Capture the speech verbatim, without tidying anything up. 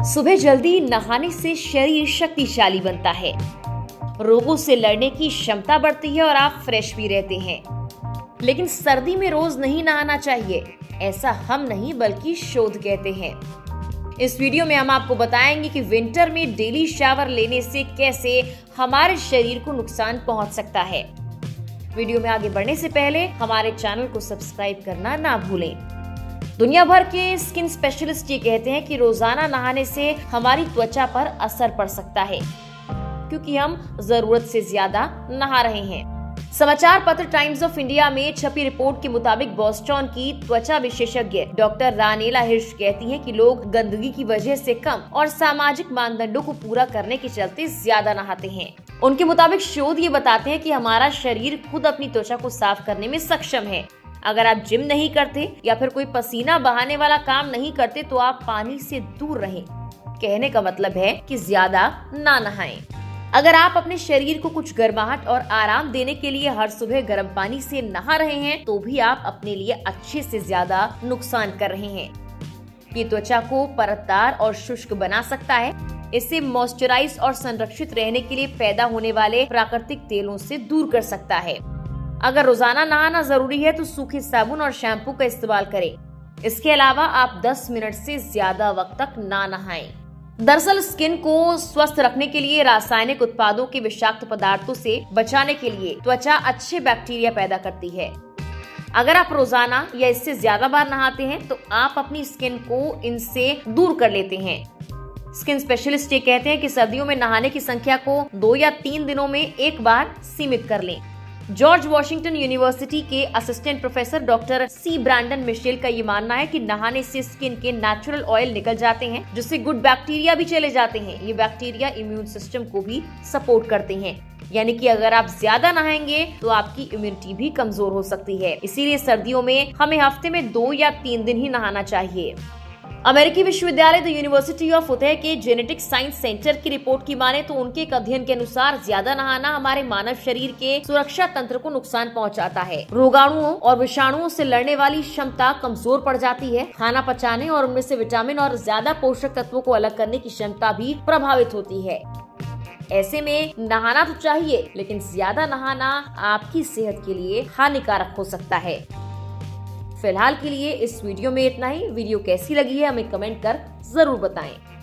सुबह जल्दी नहाने से शरीर शक्तिशाली बनता है, रोगों से लड़ने की क्षमता बढ़ती है और आप फ्रेश भी रहते हैं। लेकिन सर्दी में रोज नहीं नहाना चाहिए, ऐसा हम नहीं बल्कि शोध कहते हैं। इस वीडियो में हम आपको बताएंगे कि विंटर में डेली शावर लेने से कैसे हमारे शरीर को नुकसान पहुंच सकता है। वीडियो में आगे बढ़ने से पहले हमारे चैनल को सब्सक्राइब करना ना भूलें। दुनिया भर के स्किन स्पेशलिस्ट ये कहते हैं कि रोजाना नहाने से हमारी त्वचा पर असर पड़ सकता है, क्योंकि हम जरूरत से ज्यादा नहा रहे हैं। समाचार पत्र टाइम्स ऑफ इंडिया में छपी रिपोर्ट के मुताबिक बोस्टन की त्वचा विशेषज्ञ डॉक्टर रानेला हिर्श कहती हैं कि लोग गंदगी की वजह से कम और सामाजिक मानदंडों को पूरा करने के चलते ज्यादा नहाते हैं। उनके मुताबिक शोध ये बताते हैं कि हमारा शरीर खुद अपनी त्वचा को साफ करने में सक्षम है। अगर आप जिम नहीं करते या फिर कोई पसीना बहाने वाला काम नहीं करते तो आप पानी से दूर रहें। कहने का मतलब है कि ज्यादा ना नहाएं। अगर आप अपने शरीर को कुछ गर्माहट और आराम देने के लिए हर सुबह गर्म पानी से नहा रहे हैं तो भी आप अपने लिए अच्छे से ज्यादा नुकसान कर रहे हैं। ये त्वचा को परतदार और शुष्क बना सकता है। इसे मॉइस्चराइज और संरक्षित रहने के लिए पैदा होने वाले प्राकृतिक तेलों से दूर कर सकता है। अगर रोजाना नहाना जरूरी है तो सूखे साबुन और शैम्पू का इस्तेमाल करें। इसके अलावा आप दस मिनट से ज्यादा वक्त तक ना नहाएं। दरअसल स्किन को स्वस्थ रखने के लिए रासायनिक उत्पादों के विषाक्त पदार्थों से बचाने के लिए त्वचा अच्छे बैक्टीरिया पैदा करती है। अगर आप रोजाना या इससे ज्यादा बार नहाते हैं तो आप अपनी स्किन को इनसे दूर कर लेते हैं। स्किन स्पेशलिस्ट ये कहते हैं कि सर्दियों में नहाने की संख्या को दो या तीन दिनों में एक बार सीमित कर लें। जॉर्ज वॉशिंगटन यूनिवर्सिटी के assistant professor doctor C Brandon Mitchell का ये मानना है कि नहाने से स्किन के नेचुरल ऑयल निकल जाते हैं, जिससे गुड बैक्टीरिया भी चले जाते हैं। ये बैक्टीरिया इम्यून सिस्टम को भी सपोर्ट करते हैं, यानी कि अगर आप ज्यादा नहाएंगे तो आपकी इम्यूनिटी भी कमजोर हो सकती है। इसीलिए सर्दियों में हमें हफ्ते में दो या तीन दिन ही नहाना चाहिए। अमेरिकी विश्वविद्यालय द यूनिवर्सिटी ऑफ उथे के जेनेटिक साइंस सेंटर की रिपोर्ट की माने तो उनके एक अध्ययन के अनुसार ज्यादा नहाना हमारे मानव शरीर के सुरक्षा तंत्र को नुकसान पहुंचाता है। रोगाणुओं और विषाणुओं से लड़ने वाली क्षमता कमजोर पड़ जाती है। खाना पचाने और उनमें से विटामिन और ज्यादा पोषक तत्वों को अलग करने की क्षमता भी प्रभावित होती है। ऐसे में नहाना तो चाहिए, लेकिन ज्यादा नहाना आपकी सेहत के लिए हानिकारक हो सकता है। फिलहाल के लिए इस वीडियो में इतना ही। वीडियो कैसी लगी है हमें कमेंट कर जरूर बताएं।